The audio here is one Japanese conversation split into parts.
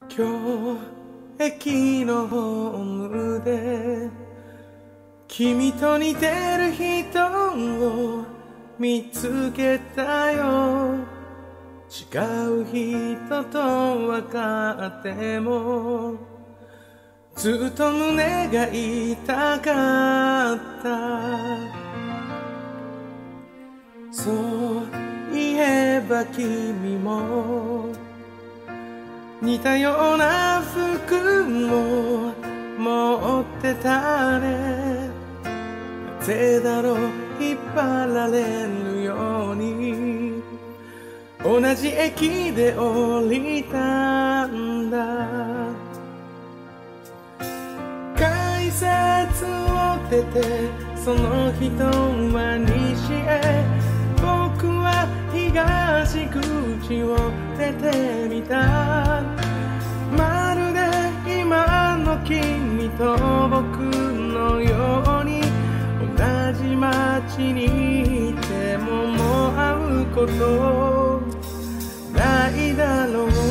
今日駅のホームで君と似てる人を見つけたよ。違う人と分かってもずっと胸が痛かった。そういえば君も似たような服を持ってたね。なぜだろう引っ張られるように同じ駅で降りたんだ。改札を出てその人は西へ、僕は東口を出てみた。まるで今の君と僕のように同じ街にいてももう会うことないだろう。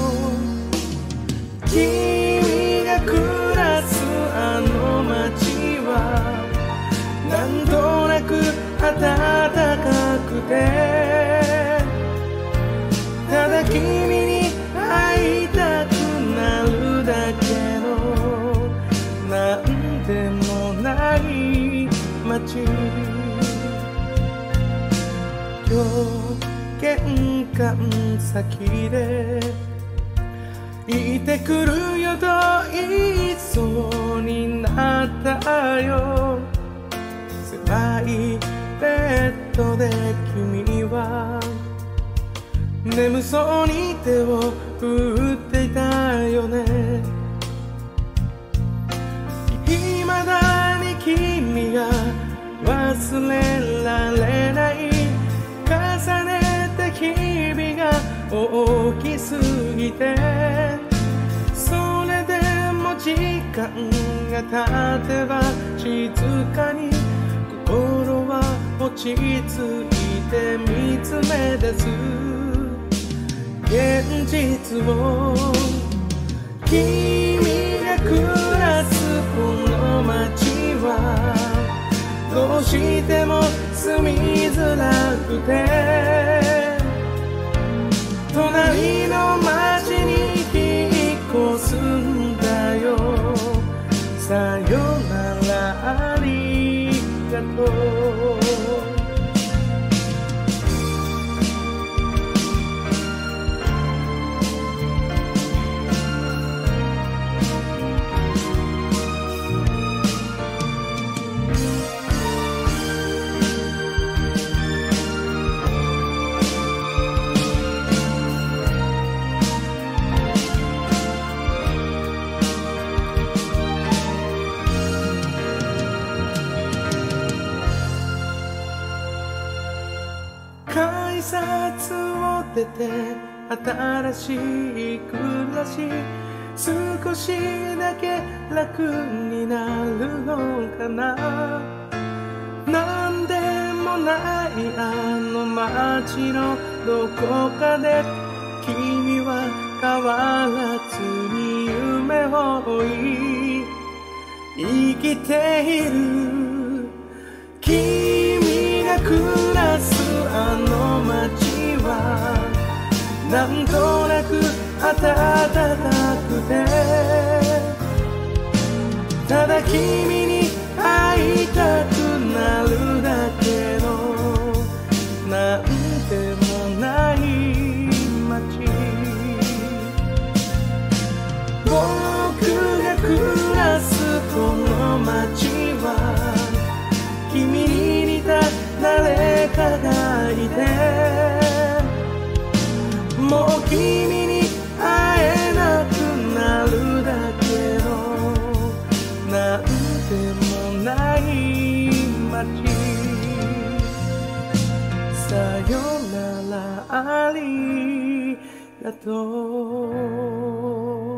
君が暮らすあの街はなんとなく暖かくて、ただ君に会いたくなるだけのなんでもない街。玄関先でいてくるよと言いそうになったよ。狭いベッドで君は眠そうに手を振っていたよね。未だに君が忘れられない、重ねた日々が大きすぎて、それでも時間が経てば静かに心は落ち着いて見つめ出す現実を。君が暮らすこの街はどうしても住みづらくて、隣の町に引っ越すんだよ。さよならありがとう。改札を出て新しい暮らし、少しだけ楽になるのかな。なんでもないあの街のどこかで君は変わらずに夢を追い生きている。君が暮らすあの街はなんとなく暖かくて、ただ君に会いたくなるだけのなんでもない街。僕が暮らすこの街は君に似た誰かがいて、もう君に会えなくなるだけのなんでもない街。さよならありがとう。